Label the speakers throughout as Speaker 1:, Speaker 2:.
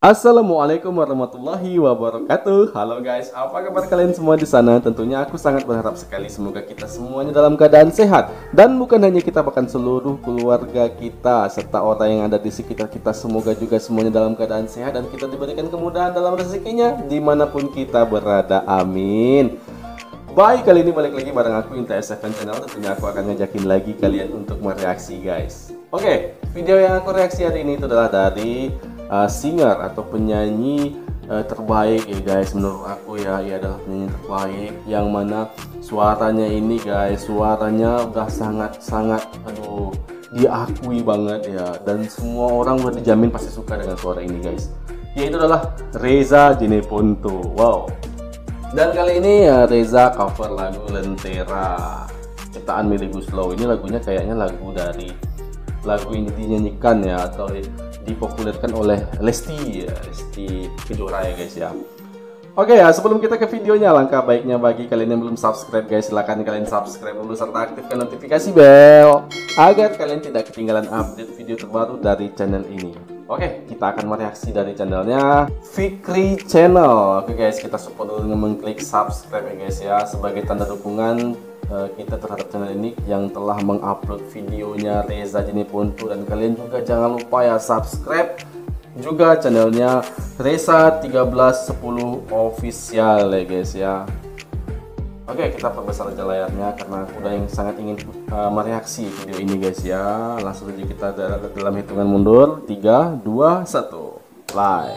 Speaker 1: Assalamualaikum warahmatullahi wabarakatuh. Halo guys, apa kabar kalian semua di sana? Tentunya aku sangat berharap sekali semoga kita semuanya dalam keadaan sehat, dan bukan hanya kita, bahkan seluruh keluarga kita serta orang yang ada di sekitar kita, semoga juga semuanya dalam keadaan sehat dan kita diberikan kemudahan dalam rezekinya dimanapun kita berada. Amin. Baik, kali ini balik lagi bareng aku Inta7 Channel. Tentunya aku akan ngajakin lagi kalian untuk mereaksi guys. Oke, video yang aku reaksi hari ini itu adalah dari singer atau penyanyi terbaik ya guys. Menurut aku ya, ia adalah penyanyi terbaik yang mana suaranya ini guys, suaranya udah sangat aduh, diakui banget ya, dan semua orang udah dijamin pasti suka dengan suara ini guys. Yaitu adalah Reza Jeneponto. Wow. Dan kali ini ya Reza cover lagu Lentera ciptaan Melly Goeslaw. Ini lagunya kayaknya lagu ini dinyanyikan ya atau dipopulerkan oleh Lesti ya, Lesti Kejora ya guys ya. Oke ya, sebelum kita ke videonya, langkah baiknya bagi kalian yang belum subscribe guys, silahkan kalian subscribe dulu serta aktifkan notifikasi bell agar kalian tidak ketinggalan update video terbaru dari channel ini. Oke, kita akan mereaksi dari channelnya Fikri Channel. Oke guys, kita support dulu dengan mengklik subscribe ya guys ya, sebagai tanda dukungan kita terhadap channel ini yang telah mengupload videonya Reza Jeneponto. Dan kalian juga jangan lupa ya subscribe juga channelnya Reza 1310 official ya guys ya. Oke, kita perbesar aja layarnya karena aku udah yang sangat ingin mereaksi video ini guys ya. Langsung saja kita dalam hitungan mundur 3, 2, 1 play.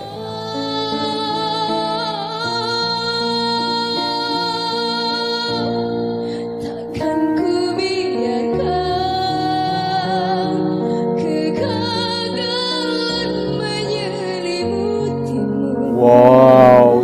Speaker 1: Wow,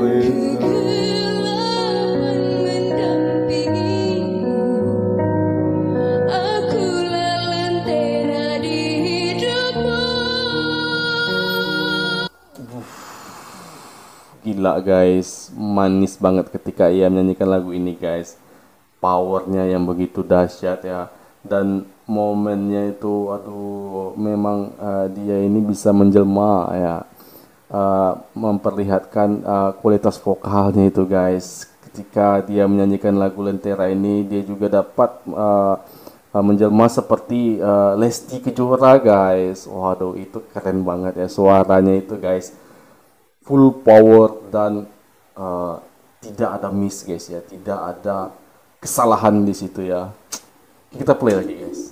Speaker 1: gila guys, manis banget ketika ia menyanyikan lagu ini guys. Powernya yang begitu dahsyat ya, dan momennya itu aduh, memang dia ini bisa menjelma ya, memperlihatkan kualitas vokalnya itu guys. Ketika dia menyanyikan lagu Lentera ini, dia juga dapat menjelma seperti Lesti Kejora guys. Waduh, itu keren banget ya suaranya itu guys, full power dan tidak ada miss guys ya, tidak ada kesalahan di situ ya. Kita play lagi guys.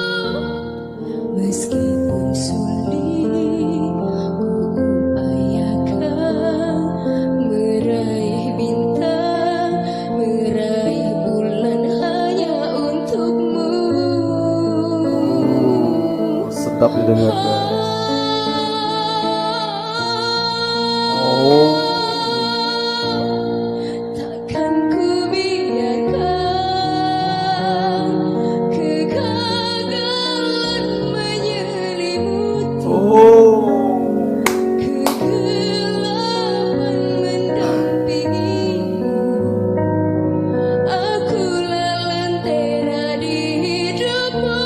Speaker 2: Meskipun sulit ku upayakan meraih bintang, meraih bulan hanya untukmu.
Speaker 1: Sedap didengar guys. Oh,
Speaker 2: Takkan ku biarkan kegagalan menyelimuti, kegelapan mendampingimu. Akulah lentera di hidupmu.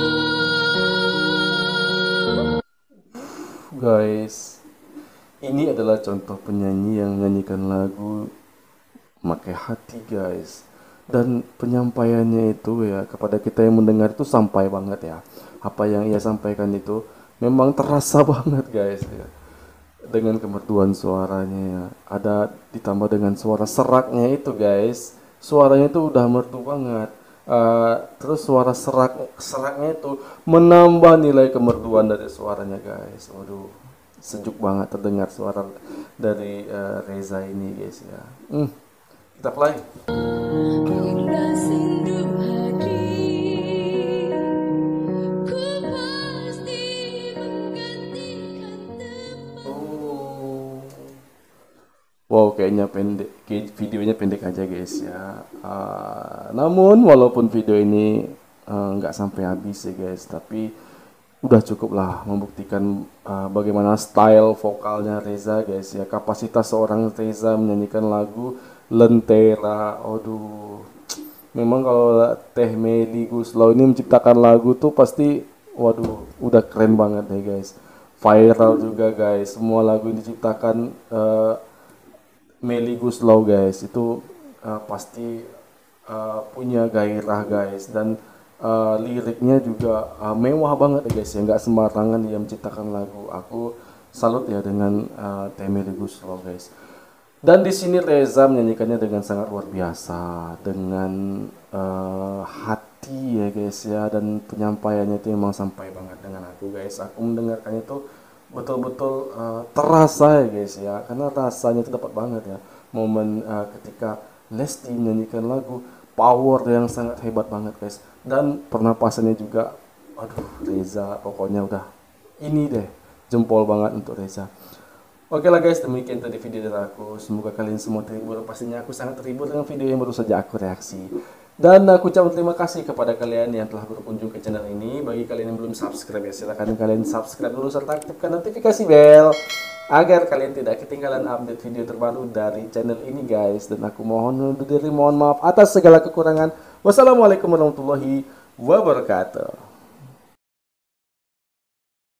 Speaker 1: guys, ini adalah contoh penyanyi yang menyanyikan lagu pakai hati guys, dan penyampaiannya itu ya kepada kita yang mendengar itu sampai banget ya. Apa yang ia sampaikan itu memang terasa banget guys ya, dengan kemerduan suaranya ya, ada ditambah dengan suara seraknya itu guys. Suaranya itu udah merdu banget. Terus suara seraknya itu menambah nilai kemerduan dari suaranya guys. Waduh, sejuk banget terdengar suara dari Reza ini guys ya. Kita play.
Speaker 2: Bila sendu hadir, ku pasti menggantikan tempat.
Speaker 1: Oh. Wow, kayaknya videonya pendek aja guys ya. Namun walaupun video ini nggak sampai habis ya guys, tapi udah cukup lah membuktikan bagaimana style vokalnya Reza guys ya. Kapasitas seorang Reza menyanyikan lagu Lentera. Aduh, memang kalau Teh Melly Goeslaw ini menciptakan lagu tuh pasti waduh udah keren banget deh guys. viral juga guys. Semua lagu yang diciptakan Melly Goeslaw guys itu pasti punya gairah guys, dan liriknya juga mewah banget ya guys ya, nggak sembarangan dia menciptakan lagu. Aku salut ya dengan Teh Melly Goeslaw guys. Dan di sini Reza menyanyikannya dengan sangat luar biasa, dengan hati ya guys ya, dan penyampaiannya itu memang sampai banget dengan aku guys. Aku mendengarkannya itu betul-betul terasa ya guys ya, karena rasanya itu dapat banget ya. Momen ketika Lesti menyanyikan lagu, power yang sangat hebat banget guys, dan pernapasannya juga, aduh Reza pokoknya udah ini deh, jempol banget untuk Reza. Oke lah guys, demikian tadi video dari aku. Semoga kalian semua terhibur. Pastinya aku sangat terhibur dengan video yang baru saja aku reaksi. Dan aku ucapkan terima kasih kepada kalian yang telah berkunjung ke channel ini. Bagi kalian yang belum subscribe ya, silahkan kalian subscribe dulu serta aktifkan notifikasi bell agar kalian tidak ketinggalan update video terbaru dari channel ini guys. Dan aku mohon undur diri, mohon maaf atas segala kekurangan. Wassalamualaikum warahmatullahi wabarakatuh.